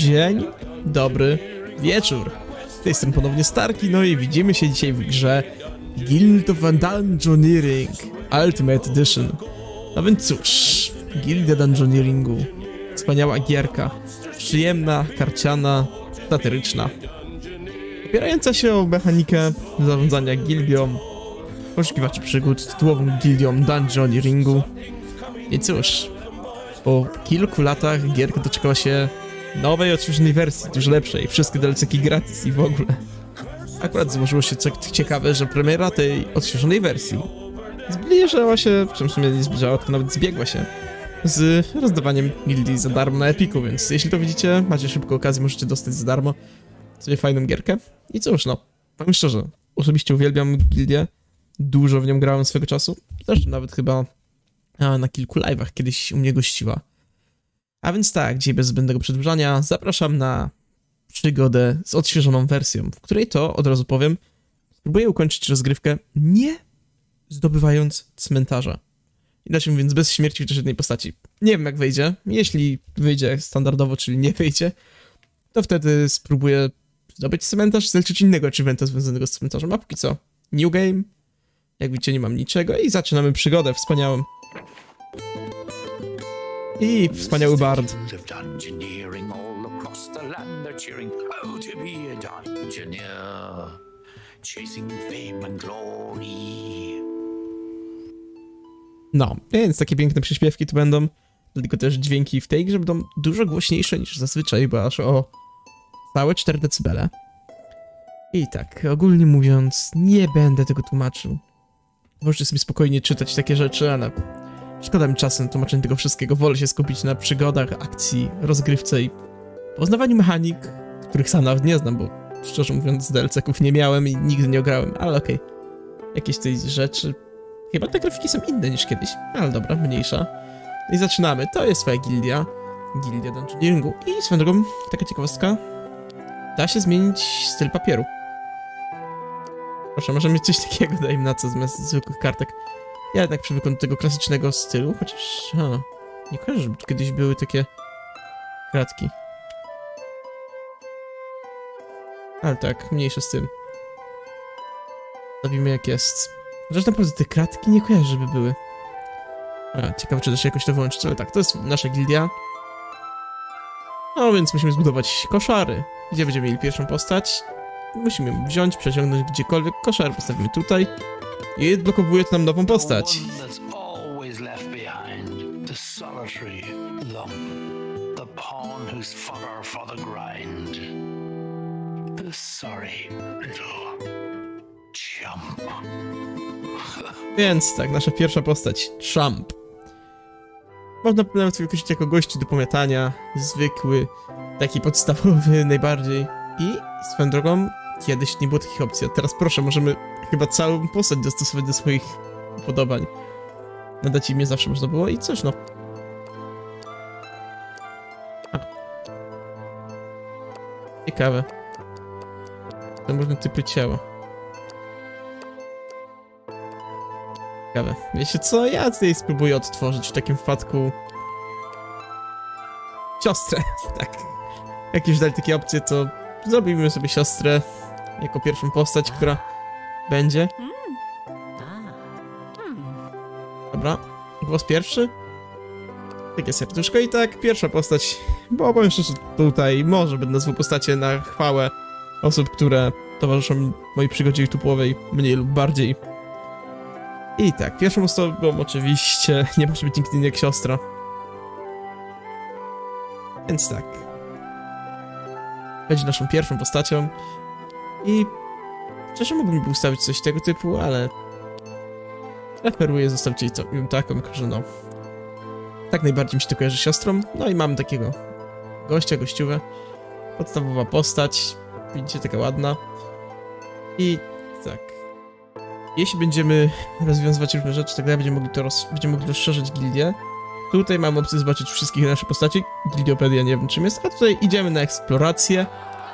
Dzień dobry wieczór. Z tej strony ponownie Starki, no i widzimy się dzisiaj w grze Guild of Dungeoneering Ultimate Edition. No więc cóż, Gildia Dungeoneeringu. Wspaniała gierka. Przyjemna, karciana, satyryczna. Opierająca się o mechanikę zarządzania gildią, poszukiwaczy przygód, tytułową gildią Dungeoneeringu. I cóż, po kilku latach gierka doczekała się nowej, odświeżonej wersji, dużo lepszej, wszystkie DLC-ki gratis i w ogóle. Akurat złożyło się co ciekawe, że premiera tej odświeżonej wersji zbliżała się, w czym w sumie nie zbliżała, tylko nawet zbiegła się z rozdawaniem gildii za darmo na Epiku, więc jeśli to widzicie, macie szybko okazję, możecie dostać za darmo sobie fajną gierkę. I cóż, no, powiem szczerze, osobiście uwielbiam gildię, dużo w nią grałem swego czasu, zresztą nawet chyba na kilku live'ach kiedyś u mnie gościła. A więc tak, dzisiaj bez zbędnego przedłużania zapraszam na przygodę z odświeżoną wersją, w której to, od razu powiem, spróbuję ukończyć rozgrywkę nie zdobywając cmentarza. Inaczej mówiąc, bez śmierci chociaż jednej postaci. Nie wiem jak wyjdzie, jeśli wyjdzie standardowo, czyli nie wyjdzie, to wtedy spróbuję zdobyć cmentarz, zaliczyć innego achievementa związanego z cmentarzem, a póki co new game, jak widzicie nie mam niczego i zaczynamy przygodę wspaniałą. I wspaniały bard. No, więc takie piękne przyśpiewki tu będą, dlatego też dźwięki w tej grze będą dużo głośniejsze niż zazwyczaj, bo aż o całe 4 dB. I tak, ogólnie mówiąc, nie będę tego tłumaczył. Możecie sobie spokojnie czytać takie rzeczy, ale szkoda mi czasu na tłumaczenie tego wszystkiego. Wolę się skupić na przygodach, akcji, rozgrywce i poznawaniu mechanik, których sam nawet nie znam, bo szczerze mówiąc DLC-ków nie miałem i nigdy nie ograłem, ale okej. Jakieś tej rzeczy... Chyba te grafiki są inne niż kiedyś, ale dobra, mniejsza. I zaczynamy. To jest twoja gildia. Gildia Dungeoneeringu. I swoją drogą, taka ciekawostka, da się zmienić styl papieru. Proszę, może mieć coś takiego, daj mi na co zamiast zwykłych kartek. Ja jednak przywykłem do tego klasycznego stylu, chociaż... nie kojarzę, żeby tu kiedyś były takie kratki. Ale tak, mniejsze z tym. Zrobimy jak jest. Zresztą naprawdę te kratki nie kojarzę, żeby były. Ciekawe, czy też jakoś to wyłączyć, ale tak, to jest nasza gildia. No więc musimy zbudować koszary. Gdzie będziemy mieli pierwszą postać? Musimy ją wziąć, przeciągnąć gdziekolwiek. Koszar postawimy tutaj. I odblokowuje to nam nową postać. Więc tak, nasza pierwsza postać, Chump. Można nawet sobie określić jako gości do pomiatania, zwykły, taki podstawowy najbardziej. I swoją drogą, kiedyś nie było takich opcji, a teraz proszę, możemy chyba całą postać dostosować do swoich upodobań. Nadać imię zawsze można było i coś, no. Ciekawe. To można typy ciała. Ciekawe. Wiecie co? Ja tutaj spróbuję odtworzyć w takim wypadku... siostrę, tak. Jak już dali takie opcje, to zrobimy sobie siostrę jako pierwszą postać, która będzie. Dobra, głos pierwszy. Takie serduszko i tak, pierwsza postać. Bo powiem szczerze, tutaj może będę nazwał postacie na chwałę osób, które towarzyszą mojej przygodzie YouTube'owej, mniej lub bardziej. I tak, pierwszą osobą oczywiście nie może być nikt inny jak siostra. Więc tak. Będzie naszą pierwszą postacią. I szczerze mógłbym ustawić coś tego typu, ale preferuję zostawić ją taką, jako że no... tak najbardziej mi się to kojarzy z siostrą. No i mamy takiego gościa, gościówę. Podstawowa postać. Widzicie, taka ładna. I tak. Jeśli będziemy rozwiązywać różne rzeczy, tak dalej, będziemy mogli rozszerzyć gildię. Tutaj mamy opcję zobaczyć wszystkich naszych postaci. Gildiopedia nie wiem czym jest, a tutaj idziemy na eksplorację.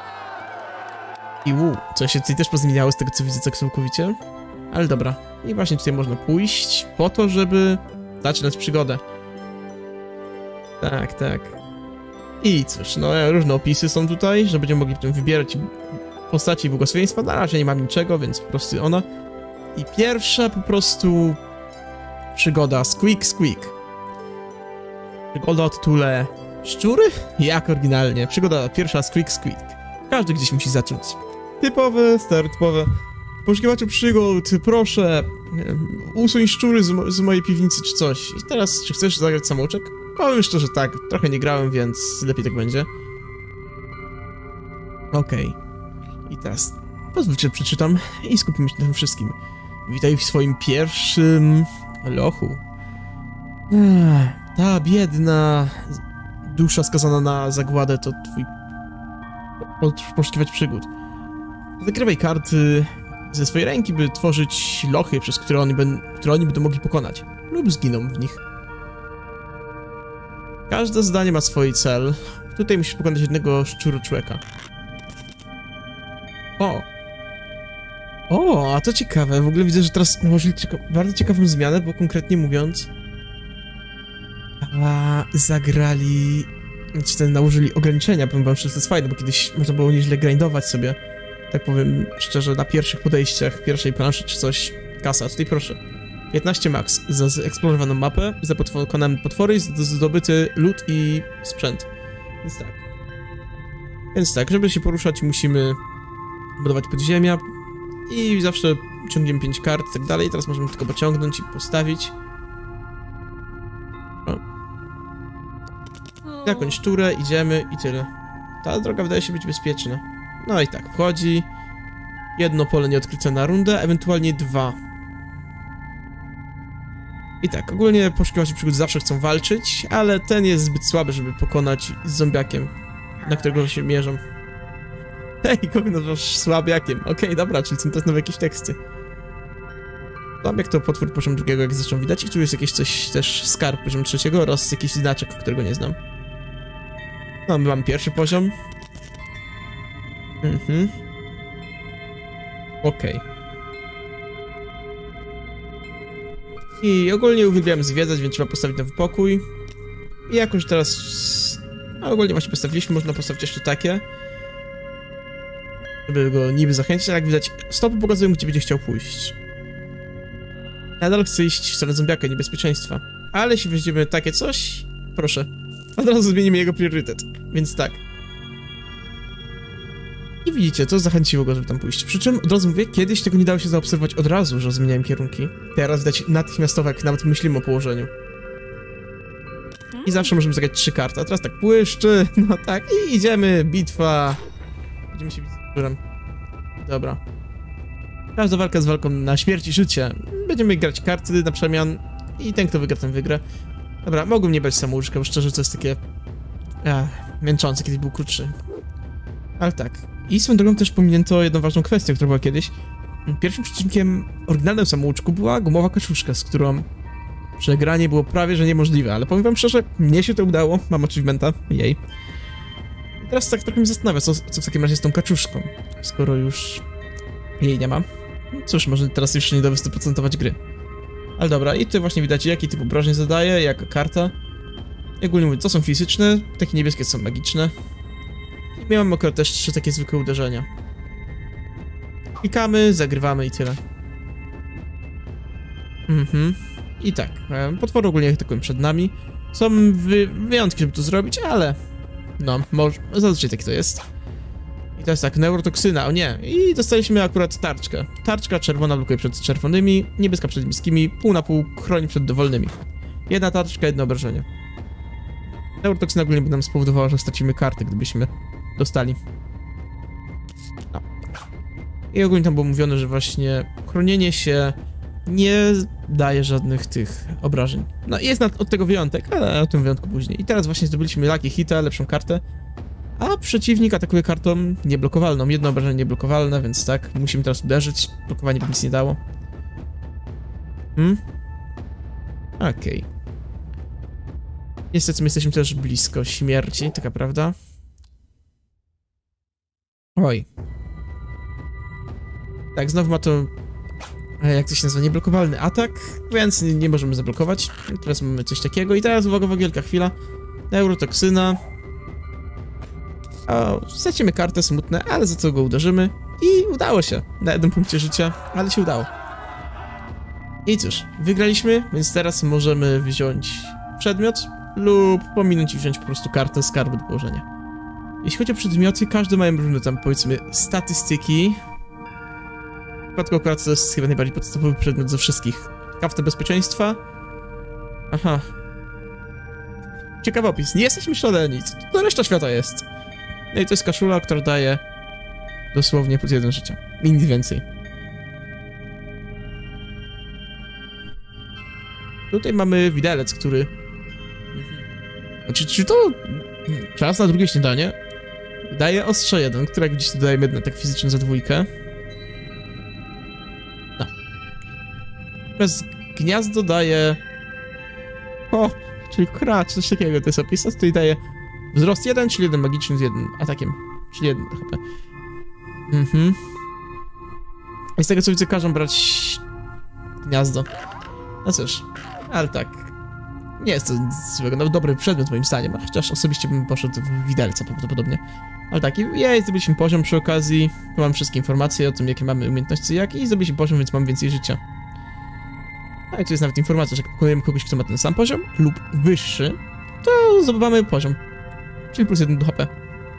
I coś się tutaj też pozmieniało z tego co widzę całkowicie. Ale dobra. I właśnie tutaj można pójść po to, żeby zaczynać przygodę. Tak, tak. I cóż, no różne opisy są tutaj, że będziemy mogli potem wybierać postaci i błogosławieństwa. Na razie nie mam niczego, więc po prostu ona. I pierwsza po prostu przygoda Squeak Squeak. Przygoda o tytule Szczury? Jak oryginalnie. Przygoda pierwsza Squeak Squeak. Każdy gdzieś musi zacząć. Typowe, stereotypowe. Poszukiwaczu przygód, proszę, usuń szczury z mojej piwnicy czy coś. I teraz, czy chcesz zagrać samouczek? Powiem szczerze, tak, trochę nie grałem, więc lepiej tak będzie. Okej. I teraz pozwólcie, że przeczytam i skupimy się na tym wszystkim. Witaj w swoim pierwszym lochu. Ta biedna dusza skazana na zagładę to twój poszukiwać przygód. Zagrywaj karty ze swojej ręki, by tworzyć lochy, przez które oni będą mogli pokonać. Lub zginą w nich. Każde zadanie ma swój cel. Tutaj musisz pokonać jednego szczuroczłeka. O, a to ciekawe. W ogóle widzę, że teraz nałożyli bardzo ciekawą zmianę, bo konkretnie mówiąc... zagrali... Znaczy nałożyli ograniczenia, powiem wam, że to jest fajne, bo kiedyś można było nieźle grindować sobie. Tak powiem szczerze, na pierwszych podejściach, pierwszej planszy czy coś. Kasa, a tutaj proszę. 15 max za zeksplorowaną mapę, za pokonane potwory i zdobyty loot i sprzęt. Więc tak, żeby się poruszać musimy budować podziemia i zawsze ciągniemy 5 kart i tak dalej. Teraz możemy tylko pociągnąć i postawić. Jakąś szczurę, idziemy i tyle. Ta droga wydaje się być bezpieczna. No i tak, wchodzi. Jedno pole nieodkryte na rundę, ewentualnie 2. I tak, ogólnie poszukiwacze przygód zawsze chcą walczyć, ale ten jest zbyt słaby, żeby pokonać z zombiakiem, na którego się mierzą. Hej, kogo nazywasz słabiakiem? Okej, dobra, czyli są teraz nowe jakieś teksty. Zombiak to potwór poziom 2, jak zresztą widać, i tu jest jakieś coś, też skarb poziom 3 oraz jakiś znaczek, którego nie znam. No, my mamy pierwszy poziom. Okej. I ogólnie uwielbiam zwiedzać, więc trzeba postawić nowy pokój. I jakoś teraz... A ogólnie właśnie postawiliśmy, można postawić jeszcze takie. Żeby go niby zachęcić, ale jak widać, stopy pokazują, gdzie będzie chciał pójść. Nadal chcę iść w stronę zombiaka, niebezpieczeństwa. Ale jeśli weźmiemy takie coś, proszę. Od razu zmienimy jego priorytet, więc tak. I widzicie, to zachęciło go, żeby tam pójść. Przy czym, od razu mówię, kiedyś tego nie dało się zaobserwować od razu, że zmieniałem kierunki. Teraz widać natychmiastowo, jak nawet myślimy o położeniu. I zawsze możemy zagrać 3 karty, a teraz tak błyszczy, no tak, i idziemy, bitwa. Będziemy się bić z szczurem. Dobra. Każda walka jest walką na śmierć i życie. Będziemy grać karty na przemian i ten, kto wygra, ten wygra. Dobra, mogłem nie brać samouczka, bo szczerze to jest takie... męczące, kiedy był krótszy. Ale tak. I swoją drogą też pominięto jedną ważną kwestię, która była kiedyś. Pierwszym przeciwnikiem oryginalnym samouczku była gumowa kaczuszka, z którą przegranie było prawie że niemożliwe, ale powiem wam szczerze, mnie się to udało, mam achievementa, jej. I teraz tak trochę mnie zastanawia, co w takim razie z tą kaczuszką, skoro już jej nie ma. Cóż, może teraz jeszcze nie da 100% gry. Ale dobra, i tu właśnie widać, jaki typ obrażeń zadaje, jaka karta. I ogólnie mówiąc, to są fizyczne, takie niebieskie są magiczne. I miałem akurat też 3 takie zwykłe uderzenia. Klikamy, zagrywamy i tyle. I tak, potwory ogólnie atakują przed nami. Są wyjątki, żeby to zrobić, ale... No, może... Zazwyczaj tak to jest. I teraz tak, neurotoksyna, o nie. I dostaliśmy akurat tarczkę. Tarczka czerwona blokuje przed czerwonymi, niebieska przed niebieskimi, pół na pół chroni przed dowolnymi. Jedna tarczka, jedno obrażenie. Neurotoksyna ogólnie by nam spowodowała, że stracimy karty, gdybyśmy dostali. No. I ogólnie tam było mówione, że właśnie chronienie się nie daje żadnych tych obrażeń. No i jest od tego wyjątek, ale o tym wyjątku później. I teraz właśnie zdobyliśmy Lucky Hita, lepszą kartę. A przeciwnik atakuje kartą nieblokowalną. Jedno obrażenie nieblokowalne, więc tak, musimy teraz uderzyć. Blokowanie by nic nie dało. Okej. Niestety my jesteśmy też blisko śmierci, taka prawda? Oj. Tak, znowu ma to... Jak to się nazywa? Nieblokowalny atak, więc nie możemy zablokować. Teraz mamy coś takiego i teraz uwaga, wielka chwila. Neurotoksyna. O, stracimy kartę, smutne, ale za co go uderzymy. I udało się. Na 1 punkcie życia, ale się udało. I cóż, wygraliśmy, więc teraz możemy wziąć przedmiot lub pominąć i wziąć po prostu kartę skarbu do położenia. Jeśli chodzi o przedmioty, każdy ma różne tam, powiedzmy, statystyki. W przypadku akurat to jest chyba najbardziej podstawowy przedmiot ze wszystkich. Karta bezpieczeństwa. Aha. Ciekawy opis. Nie jesteśmy szaleni. Co to reszta świata jest? No i to jest kaszula, która daje dosłownie plus 1 życia. I nic więcej. Tutaj mamy widelec, który... Czy to... Czas na drugie śniadanie? Daje ostrze 1, które jak widzicie dodajemy jeden atak fizyczny za 2. No. Bez gniazdo daje... O! Czyli kracz, coś takiego to jest opis. A tutaj daje wzrost 1, czyli 1 magiczny z 1 atakiem. Czyli 1 HP. I z tego co widzę, każą brać gniazdo. No cóż, ale tak. Nie jest to nic złego, no dobry przedmiot moim zdaniem, chociaż osobiście bym poszedł w widelca prawdopodobnie. Ale tak, i zdobyliśmy poziom przy okazji, tu mam wszystkie informacje o tym, jakie mamy umiejętności, i zdobyliśmy poziom, więc mam więcej życia. No i tu jest nawet informacja, że jak pokonujemy kogoś, kto ma ten sam poziom lub wyższy, to zdobywamy poziom, czyli plus 1 do HP.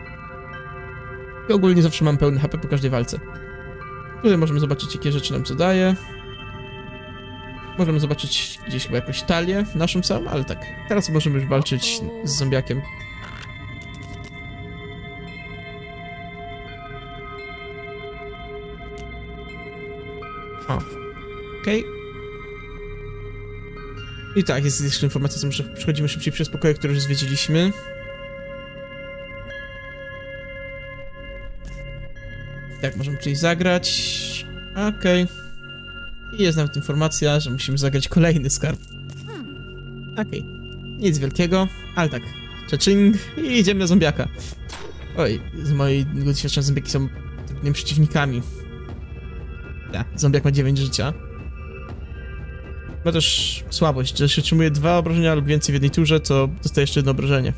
I ogólnie zawsze mam pełny HP po każdej walce. Tutaj możemy zobaczyć, jakie rzeczy nam co daje. Możemy zobaczyć gdzieś chyba jakąś talię naszą samą, ale tak. Teraz możemy już walczyć z zombiakiem. O. Okej. I tak, jest jeszcze informacja, że przechodzimy szybciej przez pokoje, które już zwiedziliśmy. Tak, możemy czyli zagrać. Okej. I jest nawet informacja, że musimy zagrać kolejny skarb. Okej. Nic wielkiego, ale tak. Czeczing i idziemy na zombiaka. Oj, z mojego doświadczenia zombiaki są trudnymi przeciwnikami. Tak, zombiak ma 9 życia. Ma też słabość, że jeśli otrzymuje 2 obrażenia lub więcej w jednej turze, to dostaje jeszcze 1 obrażenie.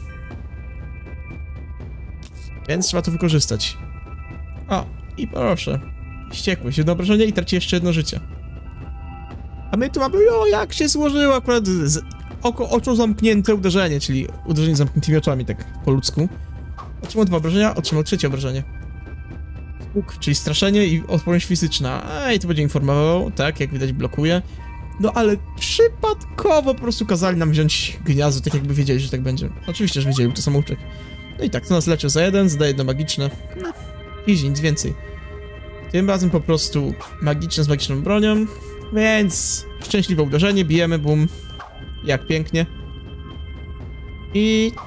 Więc trzeba to wykorzystać. O, i proszę. Wściekłość, 1 obrażenie i traci jeszcze 1 życie. A my tu mamy, o jak się złożyło akurat oczą zamknięte uderzenie, czyli uderzenie z zamkniętymi oczami, tak po ludzku. Otrzymał 2 obrażenia, otrzymał 3 obrażenie. Huk, czyli straszenie i odporność fizyczna. I to będzie informował, tak, jak widać blokuje. No ale przypadkowo po prostu kazali nam wziąć gniazdo, tak jakby wiedzieli, że tak będzie. Oczywiście, że wiedzieli, bo to samouczek. No i tak, to nas leczy za 1, zadaje 1 magiczne. No, easy, nic więcej. Tym razem po prostu magiczne z magiczną bronią. Więc szczęśliwe uderzenie, bijemy, bum. Jak pięknie. I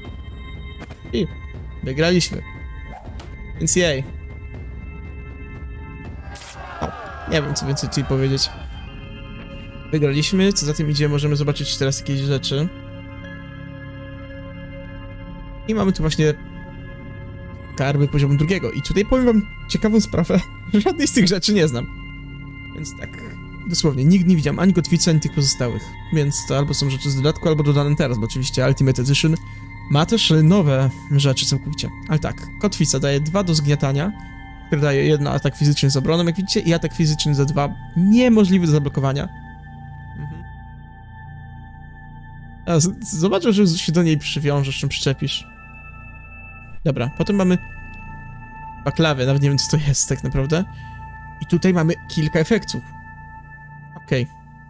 wygraliśmy. Więc jej. O, nie wiem co więcej tutaj powiedzieć. Wygraliśmy, co za tym idzie, możemy zobaczyć teraz jakieś rzeczy. I mamy tu właśnie skarby poziomu 2. I tutaj powiem wam ciekawą sprawę. Żadnej z tych rzeczy nie znam. Więc tak, dosłownie, nigdy nie widziałem ani kotwicy, ani tych pozostałych. Więc to albo są rzeczy z dodatku, albo dodane teraz, bo oczywiście Ultimate Edition ma też nowe rzeczy całkowicie. Ale tak, kotwica daje 2 do zgniatania, który daje 1 atak fizyczny z obroną, jak widzicie, i atak fizyczny za 2, niemożliwy do zablokowania. A zobaczę, że się do niej przywiążesz, czym przyczepisz. Dobra, potem mamy baklawę, nawet nie wiem co to jest tak naprawdę. I tutaj mamy kilka efektów. Okej.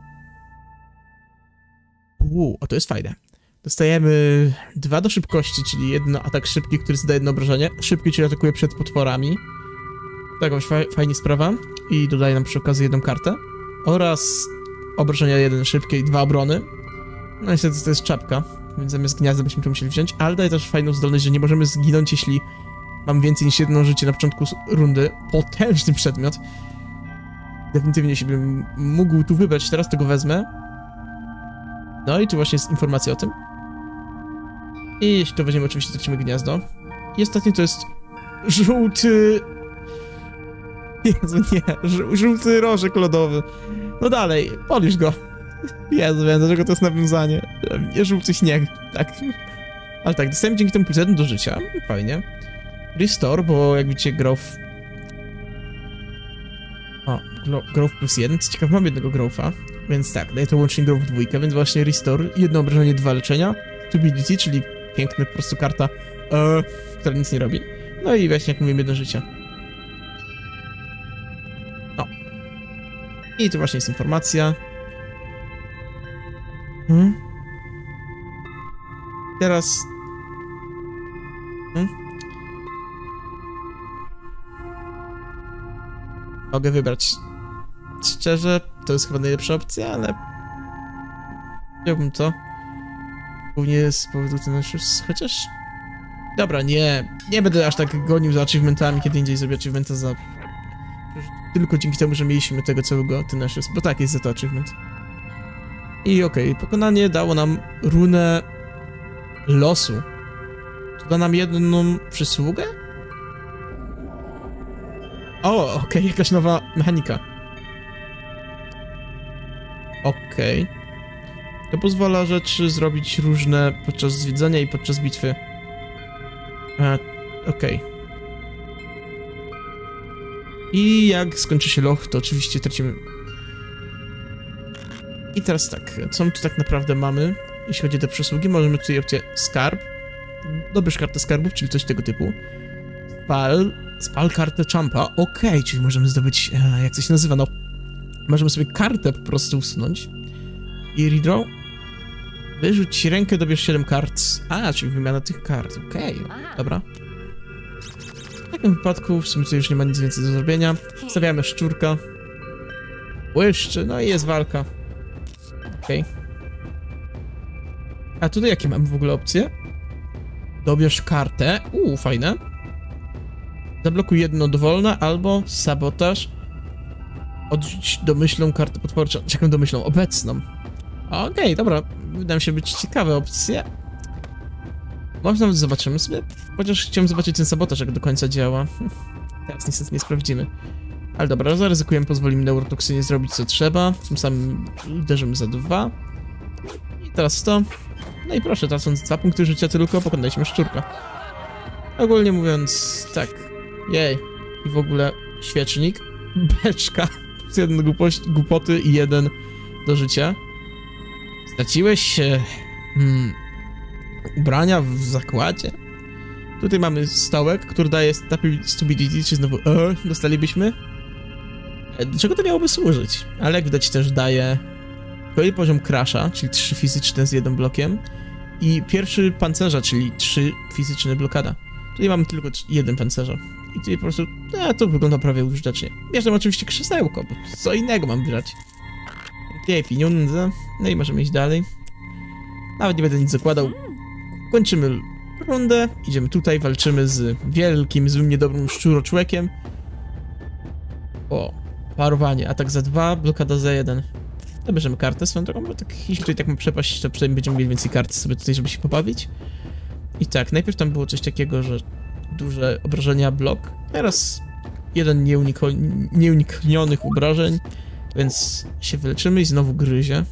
A to jest fajne. Dostajemy 2 do szybkości, czyli 1 atak szybki, który zadaje 1 obrażenie. Szybki, czyli atakuje przed potworami. Taka fajnie sprawa. I dodaje nam przy okazji 1 kartę. Oraz obrażenia 1 szybkie i 2 obrony. No niestety to jest czapka, więc zamiast gniazda byśmy to musieli wziąć. Ale daje też fajną zdolność, że nie możemy zginąć, jeśli mam więcej niż 1 życie na początku rundy. Potężny przedmiot. Definitywnie, jeśli bym mógł tu wybrać, teraz tego wezmę. No i tu właśnie jest informacja o tym. I jeśli to weźmiemy, oczywiście tracimy gniazdo. I ostatnie to jest żółty... Jezu, nie, żółty rożek lodowy. No dalej, polisz go. Jezu, wiem, dlaczego to jest nawiązanie. Żółty śnieg, tak. Ale tak, dostajemy dzięki temu plus 1 do życia, fajnie. Restore, bo jak widzicie Growth... O, Growth +1, co ciekawe mam jednego Growtha, więc tak, daje to łącznie Growth 2, więc właśnie Restore, jedno obrażenie, 2 leczenia, Stability, czyli piękna po prostu karta, która nic nie robi, no i właśnie jak mówiłem, 1 życie. No. I tu właśnie jest informacja. Teraz... Mogę wybrać. Szczerze, to jest chyba najlepsza opcja, ale... Wziąłbym to. Głównie z powodu ten chociaż... Dobra, nie będę aż tak gonił za achievementami, kiedy indziej zrobię achievementa za... Tylko dzięki temu, że mieliśmy tego całego Tenacious, bo tak jest za to achievement. I okej, pokonanie dało nam runę losu. To da nam jedną przysługę? O, okej, jakaś nowa mechanika. Okej. To pozwala rzeczy zrobić różne podczas zwiedzania i podczas bitwy. Okej. I jak skończy się loch, to oczywiście tracimy... I teraz tak, co my tu tak naprawdę mamy? Jeśli chodzi o te przysługi, możemy tutaj opcję skarb. Dobierz kartę skarbów, czyli coś tego typu. Spal kartę champa. Okej, czyli możemy zdobyć, jak to się nazywa, no... Możemy sobie kartę po prostu usunąć. I redraw. Wyrzuć rękę, dobierz 7 kart. Czyli wymiana tych kart. Okej, dobra. W takim wypadku w sumie tutaj już nie ma nic więcej do zrobienia. Stawiamy szczurka. Błyszczy, no i jest walka. Okej. A tutaj jakie mamy w ogóle opcje? Dobierz kartę. Fajne. Zablokuj jedno dowolne, albo sabotaż. Odrzuć domyślną kartę potworczą. Jaką domyślną? Obecną. Okej, dobra. Wydają się być ciekawe opcje. Może nawet zobaczymy sobie. Chociaż chciałem zobaczyć ten sabotaż, jak do końca działa. Teraz niestety nie sprawdzimy. Ale dobra, zaryzykujemy, pozwolimy neurotoksynie zrobić co trzeba. Tym samym uderzymy za 2. I teraz to. No i proszę, tracąc 2 punkty życia tylko, pokonaliśmy szczurka. Ogólnie mówiąc, tak. Jej. I w ogóle świecznik. Beczka. 1 głupoty i 1 do życia. Straciłeś ubrania w zakładzie. Tutaj mamy stołek, który daje stability, czy znowu dostalibyśmy. Do czego to miałoby służyć? Ale jak widać też daje kolejny poziom crasha, czyli 3 fizyczne z 1 blokiem i pierwszy pancerza, czyli 3 fizyczne blokada. Tutaj mamy tylko 1 pancerza. I tutaj po prostu, to wygląda prawie użytecznie. Bierzemy oczywiście krzesełko, bo co innego mam brać. Okej, pieniądze. No i możemy iść dalej. Nawet nie będę nic zakładał. Kończymy rundę. Idziemy tutaj, walczymy z wielkim, złym, niedobrym szczuroczłekiem. O, parowanie. Atak za 2, blokada za 1. To bierzemy kartę swoją drogą, bo tak, jeśli tutaj tak ma przepaść, to przynajmniej będziemy mieli więcej kart sobie tutaj, żeby się pobawić. I tak, najpierw tam było coś takiego, że duże obrażenia blok. Teraz 1 nieuniknionych obrażeń, więc się wyleczymy i znowu gryzie.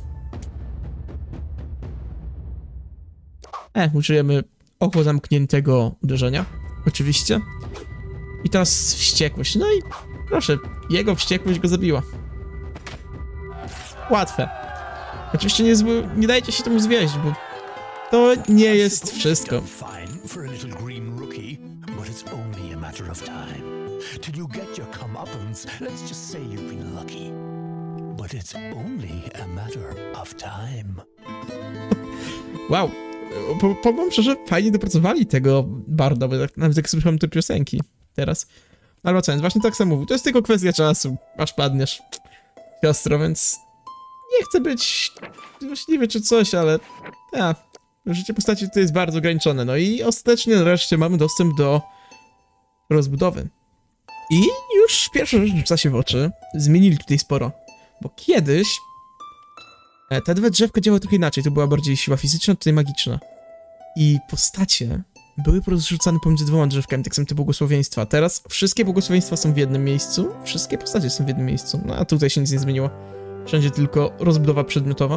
Użyjemy oko zamkniętego uderzenia, oczywiście. I teraz wściekłość. No i proszę, jego wściekłość go zabiła. Łatwe. Oczywiście nie dajcie się temu zwieść, bo to nie jest wszystko. Wow. Powiem szczerze, fajnie dopracowali tego barda, bo nawet jak słyszałem te piosenki teraz. Ale co, właśnie tak samo mówił, to jest tylko kwestia czasu, aż padniesz, siostro, więc nie chcę być złośliwy czy coś, ale życie postaci tutaj jest bardzo ograniczone. No i ostatecznie nareszcie mamy dostęp do rozbudowy. I już pierwsza rzecz rzuca się w oczy, zmienili tutaj sporo, bo kiedyś te 2 drzewka działały trochę inaczej, to była bardziej siła fizyczna, tutaj magiczna. I postacie były porozrzucane pomiędzy 2 drzewkami, tak samo te błogosławieństwa. Teraz wszystkie błogosławieństwa są w jednym miejscu, wszystkie postacie są w jednym miejscu. No a tutaj się nic nie zmieniło. Wszędzie tylko rozbudowa przedmiotowa.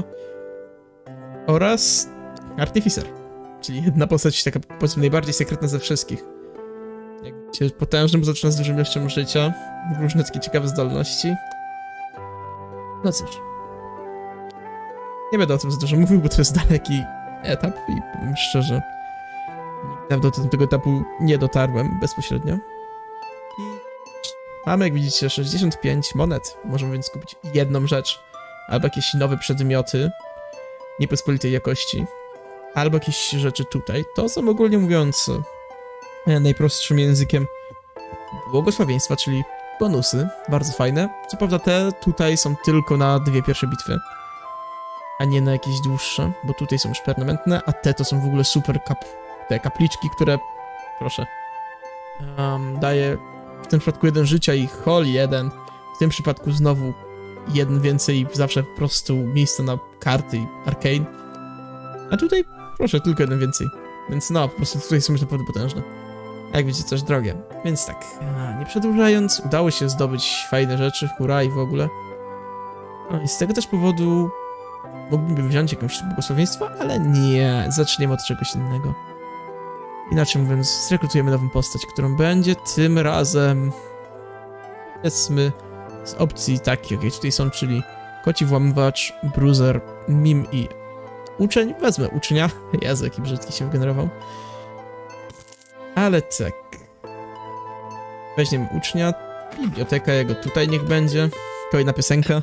Oraz Artificer, czyli jedna postać taka, powiedzmy, najbardziej sekretna ze wszystkich. Jak widzicie, potężny, bo zaczyna z dużą ilością życia. Różne takie ciekawe zdolności. No cóż. Nie będę o tym za dużo mówił, bo to jest daleki etap i powiem szczerze, nigdy do tego etapu nie dotarłem bezpośrednio. I mamy, jak widzicie, 65 monet. Możemy więc kupić jedną rzecz. Albo jakieś nowe przedmioty niepospolitej jakości. Albo jakieś rzeczy tutaj. To są ogólnie mówiąc najprostszym językiem błogosławieństwa, czyli bonusy. Bardzo fajne. Co prawda te tutaj są tylko na 2 pierwsze bitwy, a nie na jakieś dłuższe, bo tutaj są już permanentne, a te to są w ogóle super te kapliczki, które, proszę, daje w tym przypadku 1 życia i hol 1, w tym przypadku znowu 1 więcej, zawsze po prostu miejsce na karty i arcane, a tutaj, proszę, tylko 1 więcej, więc no, po prostu tutaj są już naprawdę potężne. Jak widzicie, coś drogie, więc tak, nie przedłużając, udało się zdobyć fajne rzeczy, hura i w ogóle. No i z tego też powodu mógłbym wziąć jakieś błogosławieństwo, ale nie, zaczniemy od czegoś innego. Inaczej mówiąc, zrekrutujemy nową postać, którą będzie tym razem, powiedzmy, z opcji takich, jakie tutaj są, czyli koci włamywacz, bruiser, mim i uczeń. Wezmę ucznia. Jezu, jaki brzydki się wygenerował. Ale tak. Weźmiemy ucznia, biblioteka jego tutaj niech będzie. Kolejna piosenka.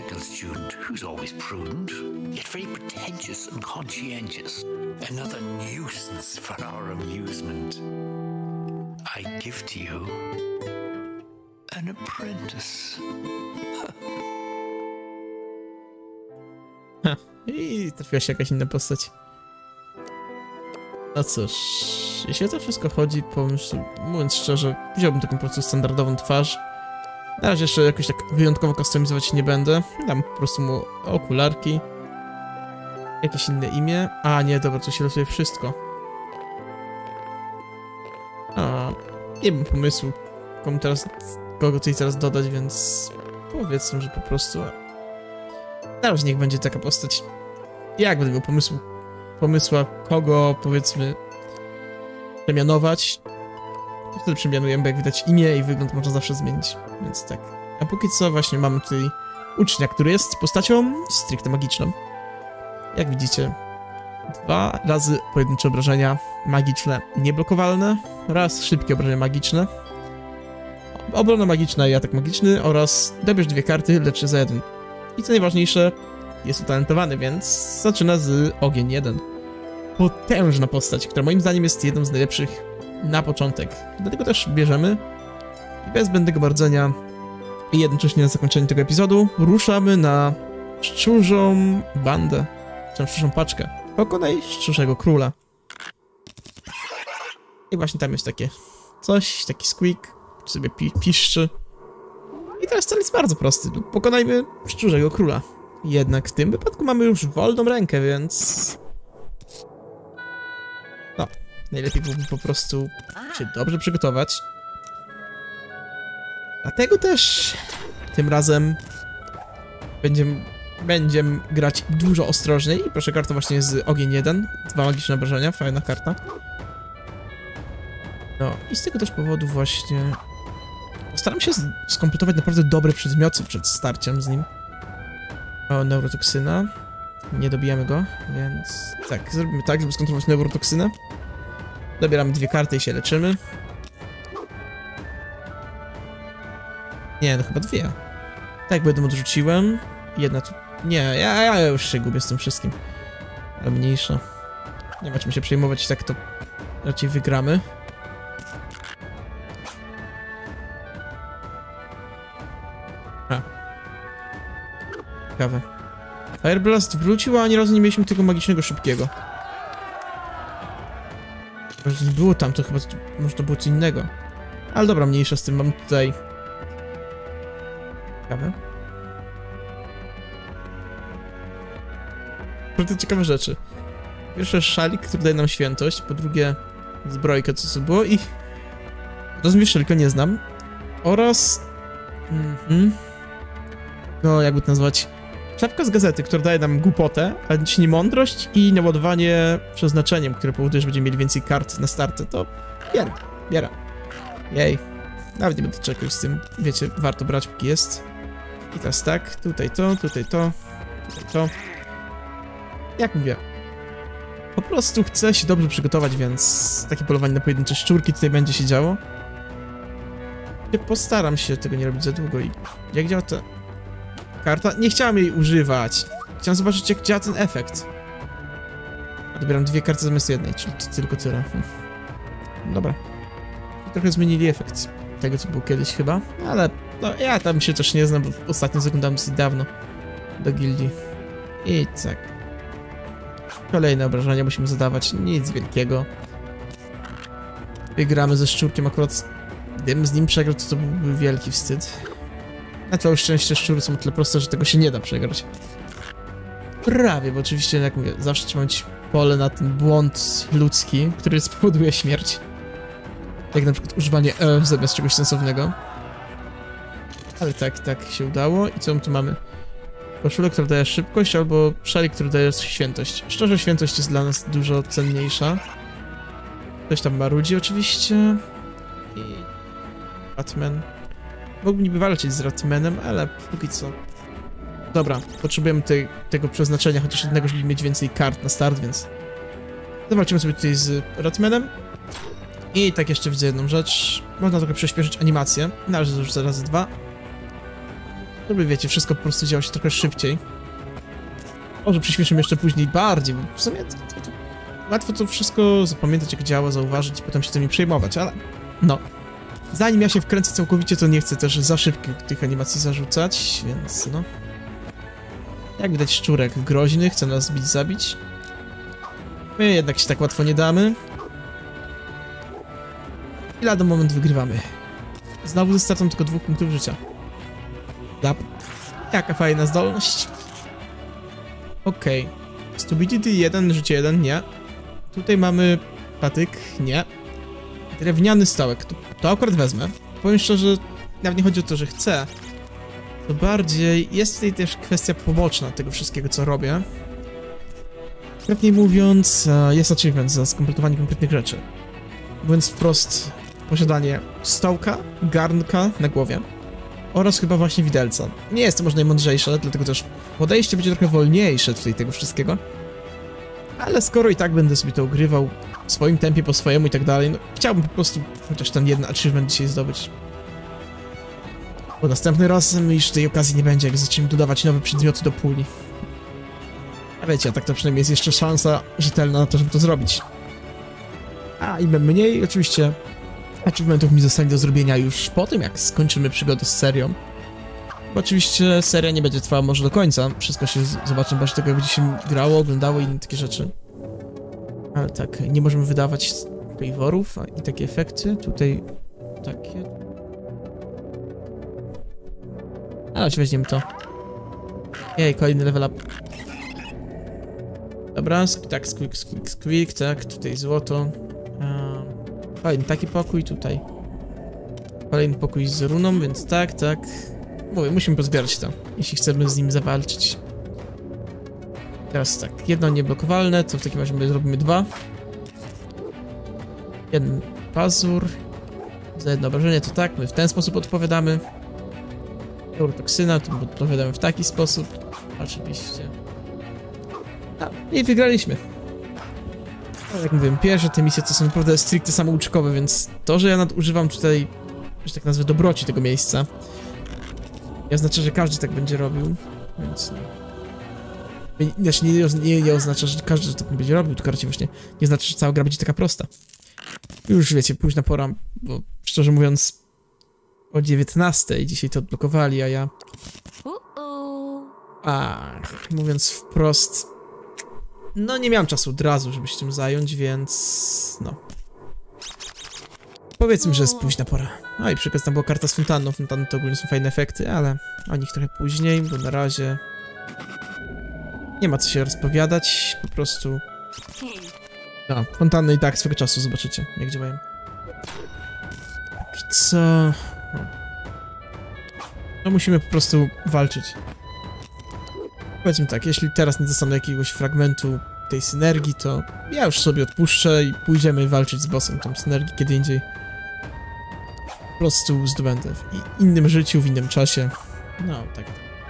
Yet very pretentious and conscientious. Another nuisance for our amusement. I give to you an apprentice. I trafiła się jakaś inna postać. No cóż, jeśli o to wszystko chodzi, mówiąc szczerze, wziąłbym taką po prostu standardową twarz. Na razie jeszcze jakoś tak wyjątkowo kustomizować nie będę. Dam po prostu mu okularki. Jakieś inne imię? A nie, dobra, to się losuje wszystko. Nie mam pomysłu, kogo tutaj teraz dodać, więc powiedzmy, że po prostu na razie niech będzie taka postać. Jak będę miał pomysła, kogo powiedzmy przemianować, to wtedy przemianujemy, bo jak widać imię i wygląd można zawsze zmienić, więc tak. A póki co właśnie mamy tutaj ucznia, który jest postacią stricte magiczną. Jak widzicie, 2 razy pojedyncze obrażenia magiczne nieblokowalne oraz szybkie obrażenia magiczne. Obrona magiczna i atak magiczny oraz dobierz 2 karty, leczy za 1. I co najważniejsze, jest utalentowany, więc zaczyna z ogień 1. Potężna postać, która moim zdaniem jest jedną z najlepszych na początek. Dlatego też bierzemy i bez zbędnego bardzenia i jednocześnie na zakończenie tego epizodu ruszamy na szczurzą bandę. Szczurzą paczkę. Pokonaj szczurzego króla. I właśnie tam jest takie coś, taki squeak, sobie piszczy. I teraz cel jest bardzo prosty. Pokonajmy szczurzego króla. Jednak w tym wypadku mamy już wolną rękę, więc... no, najlepiej byłoby po prostu się dobrze przygotować. Dlatego też tym razem będziemy grać dużo ostrożniej. I proszę, karta właśnie z ogień 1. 2 magiczne obrażenia, fajna karta. No i z tego też powodu właśnie postaram się skompletować naprawdę dobre przedmioty przed starciem z nim. O, neurotoksyna. Nie dobijamy go, więc tak, zrobimy tak, żeby skontrolować neurotoksynę. Dobieramy 2 karty i się leczymy. Nie, no chyba 2. Tak, bo jedną odrzuciłem. Jedna tu... nie, ja już się gubię z tym wszystkim. Ale mniejsza. Nie ma czym się przejmować, tak to raczej wygramy. Ciekawe. Fire Blast wrócił, a ani razu nie mieliśmy tego magicznego szybkiego. Może nie było tam, to chyba może to było co innego. Ale dobra, mniejsza z tym, mam tutaj... ciekawe. To ciekawe rzeczy. Pierwsze szalik, który daje nam świętość, po drugie zbrojkę, co było i... rozumiem, tylko nie znam. Oraz... no, jakby to nazwać... czapka z gazety, która daje nam głupotę, ale nie mądrość i naładowanie przeznaczeniem, które powoduje, że będziemy mieli więcej kart na starty, to bierę. Jej. Nawet nie będę czekał z tym. Wiecie, warto brać póki jest. I teraz tak, tutaj to, tutaj to, tutaj to. Jak mówię, po prostu chcę się dobrze przygotować, więc takie polowanie na pojedyncze szczurki tutaj będzie się działo. Postaram się tego nie robić za długo i jak działa ta karta? Nie chciałem jej używać. Chciałem zobaczyć, jak działa ten efekt. Odbieram 2 karty zamiast jednej, czyli to tylko tyle. Dobra. Trochę zmienili efekt tego, co było kiedyś chyba, ale no, ja tam się też nie znam, bo ostatnio zaglądałem dosyć dawno do gildii. I tak. Kolejne obrażenia musimy zadawać, nic wielkiego. Wygramy ze szczurkiem, akurat gdybym z nim przegrał, to byłby wielki wstyd. Na całe szczęście szczury są o tyle proste, że tego się nie da przegrać. Prawie, bo oczywiście, jak mówię, zawsze trzeba mieć pole na ten błąd ludzki, który spowoduje śmierć. Jak na przykład używanie zamiast czegoś sensownego. Ale tak się udało. I co my tu mamy? Koszulę, która daje szybkość, albo szalik, który daje świętość. Szczerze, świętość jest dla nas dużo cenniejsza. Ktoś tam marudzi oczywiście. I... Ratman. Mógłbym niby walczyć z Ratmanem, ale póki co... Dobra, potrzebujemy tego przeznaczenia, chociaż jednego, żeby mieć więcej kart na start, więc... Zawalczymy sobie tutaj z Ratmanem. I tak jeszcze widzę jedną rzecz. Można trochę przyspieszyć animację. Należy już zaraz 2. Żeby wiecie, wszystko po prostu działo się trochę szybciej. Może przyspieszymy jeszcze później bardziej, bo w sumie to łatwo to wszystko zapamiętać, jak działa, zauważyć i potem się tym nie przejmować, ale no. Zanim ja się wkręcę całkowicie, to nie chcę też za szybko tych animacji zarzucać, więc no. Jak widać, szczurek groźny, chce nas bić, zabić. My jednak się tak łatwo nie damy. I lada moment wygrywamy. Znowu ze stratą tylko 2 punktów życia. Yep. Jaka fajna zdolność. Okej. Stupidity 1, życie 1, nie. Tutaj mamy patyk, nie. Drewniany stołek, to akurat wezmę. Powiem szczerze, nawet nie chodzi o to, że chcę. To bardziej jest tutaj też kwestia poboczna tego wszystkiego, co robię. Konkretniej mówiąc, jest achievement za skompletowanie konkretnych rzeczy. Mówiąc wprost, posiadanie stołka, garnka na głowie oraz chyba właśnie widelca. Nie jest to może najmądrzejsze, dlatego też podejście będzie trochę wolniejsze tutaj tego wszystkiego. Ale skoro i tak będę sobie to ogrywał w swoim tempie, po swojemu i tak dalej, no chciałbym po prostu chociaż ten jeden achievement dzisiaj zdobyć. Bo następny razem już tej okazji nie będzie, jak zaczniemy dodawać nowe przedmioty do puli. A wiecie, a tak to przynajmniej jest jeszcze szansa rzetelna na to, żeby to zrobić. A im mniej oczywiście achievementów mi zostanie do zrobienia już po tym, jak skończymy przygodę z serią. Bo oczywiście seria nie będzie trwała może do końca. Wszystko się zobaczymy, właśnie tego jak będzie się grało, oglądało i inne takie rzeczy. Ale tak, nie możemy wydawać favorów i takie efekty. Tutaj takie... Ale weźmiemy to. Jej, kolejny level up. Dobra, tak, squeak, tak, tutaj złoto. Kolejny taki pokój, tutaj. Kolejny pokój z runą, więc tak. Mówię, musimy pozbierać to, jeśli chcemy z nim zawalczyć. Teraz tak, jedno nieblokowalne, to w takim razie my zrobimy 2. Jeden pazur. Za jedno obrażenie, to tak, my w ten sposób odpowiadamy. Neurotoksyna, to odpowiadamy w taki sposób. Oczywiście. I wygraliśmy. Ale jak mówiłem, pierwsze te misje to są naprawdę stricte samouczkowe, więc to, że ja nadużywam tutaj, że tak nazwę, dobroci tego miejsca, nie oznacza, że każdy tak będzie robił, więc no. Znaczy nie oznacza, że każdy tak nie będzie robił, tylko raczej właśnie nie znaczy, że cała gra będzie taka prosta. Już wiecie, późna pora, bo szczerze mówiąc o 19:00 dzisiaj to odblokowali, a ja... mówiąc wprost, no nie miałem czasu od razu, żeby się tym zająć, więc... no. Powiedzmy, że jest późna pora. No i przykład tam była karta z fontanną. Fontanny to ogólnie są fajne efekty, ale o nich trochę później, bo na razie... nie ma co się rozpowiadać, po prostu... no, fontanny i tak swego czasu zobaczycie, jak działają. Póki co... no musimy po prostu walczyć. Powiedzmy tak, jeśli teraz nie dostanę jakiegoś fragmentu tej synergii, to ja już sobie odpuszczę i pójdziemy walczyć z bossem tą synergii kiedy indziej. prostu zdobędę w innym życiu, w innym czasie. No, tak.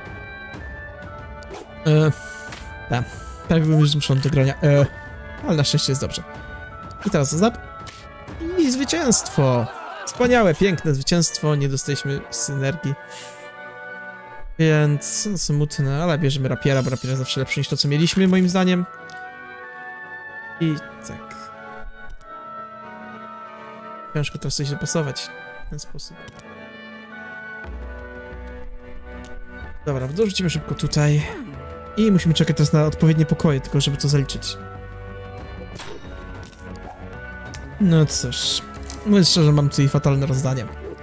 Tak. Tak byłem już zmuszony do grania. Ale na szczęście jest dobrze. I teraz zap. I zwycięstwo! Wspaniałe, piękne zwycięstwo. Nie dostaliśmy synergii. Więc smutne, ale bierzemy rapiera, bo rapier jest zawsze lepszy niż to, co mieliśmy, moim zdaniem. I tak. Ciężko teraz coś dopasować w ten sposób. Dobra, dorzucimy szybko tutaj. I musimy czekać teraz na odpowiednie pokoje, tylko żeby to zaliczyć. No cóż. Mówiąc szczerze, mam tutaj fatalne rozdanie.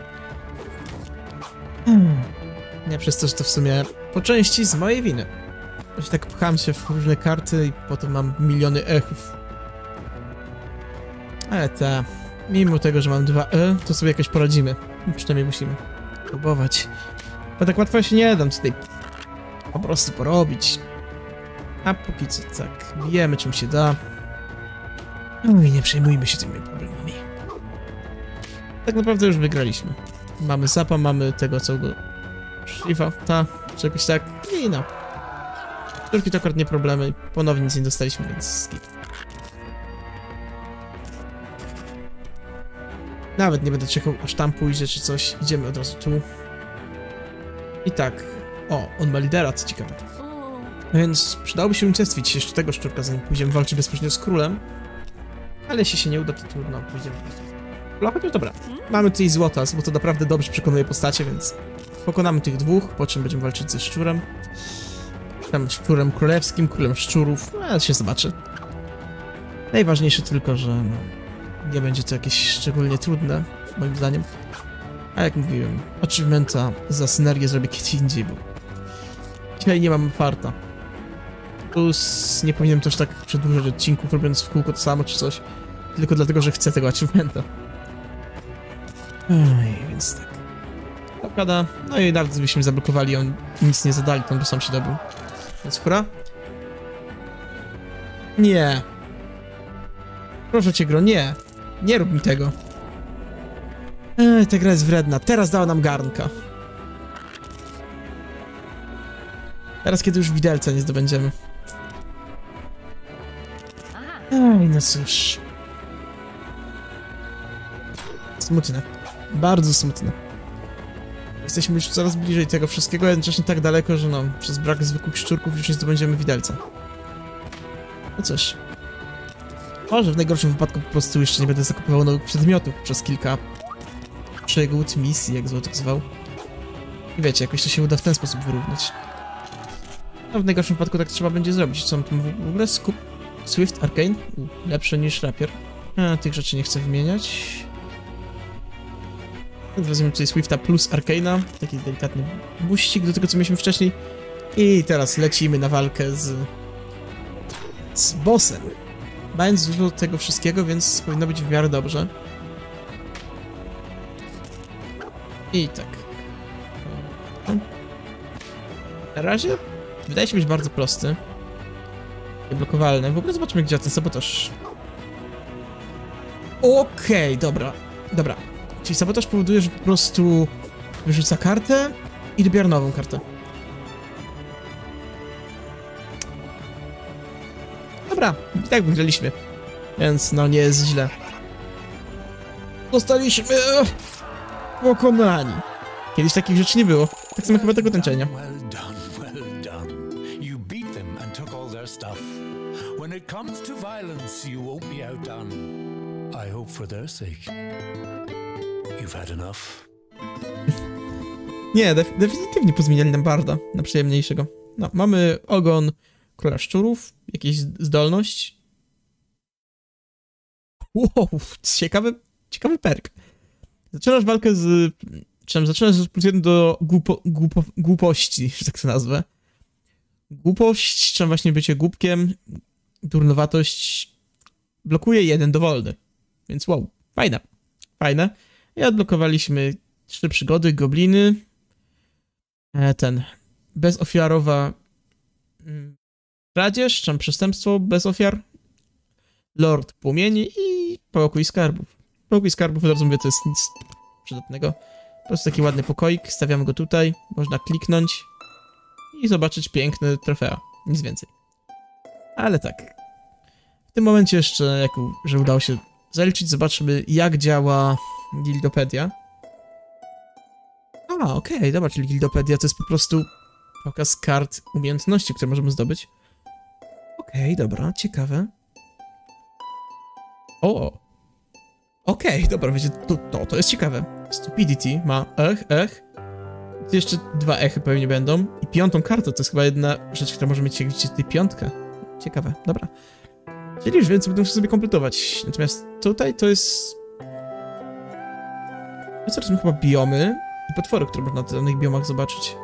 Nie przez to, że to w sumie po części z mojej winy. Właśnie tak pcham się w różne karty i potem mam miliony echów. Ale mimo tego, że mam 2 to sobie jakoś poradzimy. Przynajmniej musimy próbować. Bo tak łatwo się nie dam tutaj po prostu porobić. A póki co tak, bijemy czym się da. No i nie przejmujmy się tymi problemami. Tak naprawdę już wygraliśmy. Mamy zapa, mamy tego całego szlifa, czy jakoś tak. I no. Turki to akurat nie problemy. Ponownie nic nie dostaliśmy, więc skip. Nawet nie będę czekał, aż tam pójdzie czy coś. Idziemy od razu tu. I tak. O, on ma lidera, co ciekawe. Więc przydałoby się unicestwić jeszcze tego szczurka, zanim pójdziemy walczyć bezpośrednio z królem. Ale jeśli się nie uda, to trudno, pójdziemy po prostu. No chociaż dobra. Mamy tutaj złota, bo to naprawdę dobrze przekonuje postacie, więc pokonamy tych dwóch, po czym będziemy walczyć ze szczurem. Tam szczurem królewskim, królem szczurów. No, się zobaczy. Najważniejsze tylko, że no, nie będzie to jakieś szczególnie trudne, moim zdaniem. A jak mówiłem, achievementa za synergię zrobię kiedy indziej, bo dzisiaj nie mam farta. Plus nie powinienem też tak przedłużać odcinków, robiąc w kółko to samo czy coś. Tylko dlatego, że chcę tego achievementa. Więc tak. Okada. No i nawet gdybyśmy zablokowali, on nic nie zadali, to on by sam się dobył. Więc hura. Nie. Proszę cię, gro, nie. Nie rób mi tego. Ta gra jest wredna. Teraz dała nam garnka. Teraz, kiedy już widelca nie zdobędziemy. No cóż. Smutne. Bardzo smutne. Jesteśmy już coraz bliżej tego wszystkiego, jednocześnie tak daleko, że no, przez brak zwykłych szczurków już nie zdobędziemy widelca. No cóż. Może w najgorszym wypadku po prostu jeszcze nie będę zakupywał nowych przedmiotów przez kilka przygód, misji, jak złotek zwał. I wiecie, jakoś to się uda w ten sposób wyrównać. No w najgorszym wypadku tak trzeba będzie zrobić. Co tam w ogóle? Swift Arcane? Lepsze niż rapier. Tych rzeczy nie chcę wymieniać. Wezmę tutaj Swifta plus Arcane'a. Taki delikatny buścik do tego, co mieliśmy wcześniej. I teraz lecimy na walkę z bossem. Mając dużo tego wszystkiego, więc powinno być w miarę dobrze. I tak. Na razie wydaje się być bardzo prosty. Nieblokowalny. W ogóle zobaczmy, gdzie ten sabotaż. Okej, dobra. Dobra. Czyli sabotaż powoduje, że po prostu wyrzuca kartę i dobiera nową kartę. Dobra, i tak wygraliśmy. Więc no nie jest źle. Zostaliśmy pokonani. Kiedyś takich rzeczy nie było. Tak samo chyba tego tańczenia. Nie, definitywnie pozmieniali nam barda na przyjemniejszego. No, mamy ogon króla szczurów, jakieś zdolność. Wow, ciekawy perk. Zaczynasz walkę z... Zaczynasz z +1 do głupości, że tak to nazwę. Głupość, czy właśnie bycie głupkiem, durnowatość blokuje 1 dowolny. Więc wow, fajne. I odblokowaliśmy 3 przygody, gobliny, bezofiarowa kradzież, czy przestępstwo bez ofiar, Lord Płomieni i Pokój Skarbów. Pokój Skarbów, od razu mówię, to jest nic przydatnego. Po prostu taki ładny pokoik, stawiamy go tutaj, można kliknąć i zobaczyć piękny trofea, nic więcej. Ale tak, w tym momencie jeszcze, że udało się zaliczyć, zobaczymy jak działa Guildopedia. Okej, dobra, czyli Guildopedia to jest po prostu pokaz kart umiejętności, które możemy zdobyć. Okej, dobra, ciekawe. Okej, dobra, wiecie, to jest ciekawe. Stupidity ma Tu jeszcze 2 echy pewnie będą. I 5. kartę, to jest chyba jedna rzecz, która może mieć gdzieś tutaj 5. Ciekawe, dobra. Czyli już więcej będę musiał sobie kompletować. Natomiast tutaj to jest... To są chyba biomy i potwory, które można w danych biomach zobaczyć.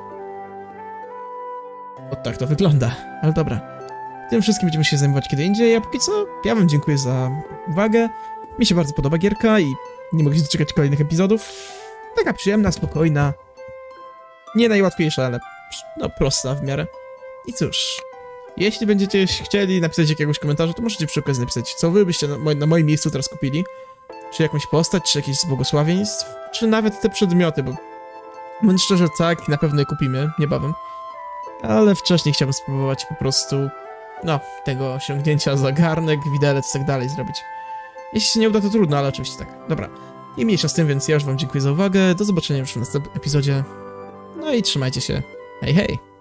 Tak to wygląda, ale dobra. Tym wszystkim będziemy się zajmować kiedy indziej, a póki co ja wam dziękuję za uwagę. Mi się bardzo podoba gierka i nie mogę się doczekać kolejnych epizodów. Taka przyjemna, spokojna. Nie najłatwiejsza, ale no prosta w miarę. I cóż, jeśli będziecie chcieli napisać jakiegoś komentarza, to możecie przy okazji napisać, co wy byście na moim miejscu teraz kupili. Czy jakąś postać, czy jakieś z błogosławieństw, czy nawet te przedmioty, bo bądź szczerze, tak, na pewno je kupimy niebawem. Ale wcześniej chciałbym spróbować po prostu, no, tego osiągnięcia za garnek, widelec i tak dalej zrobić. Jeśli się nie uda, to trudno, ale oczywiście tak. Dobra, i mniejsza z tym, więc ja już wam dziękuję za uwagę, do zobaczenia już w następnym epizodzie. No i trzymajcie się. Hej, hej!